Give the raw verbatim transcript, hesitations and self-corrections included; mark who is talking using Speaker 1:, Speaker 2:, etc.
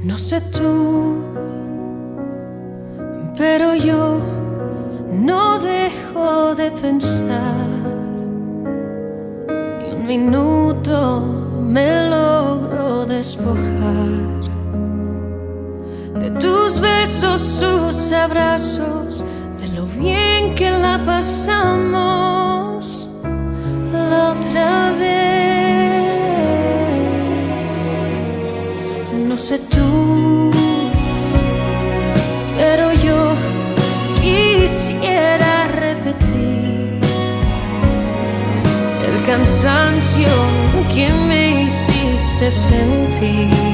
Speaker 1: No sé tú, pero yo no dejo de pensar. Y un minuto me logro despojar de tus besos, tus abrazos, de lo bien que la pasamos la otra vez. No sé tú, pero yo quisiera repetir el cansancio que me hiciste sentir.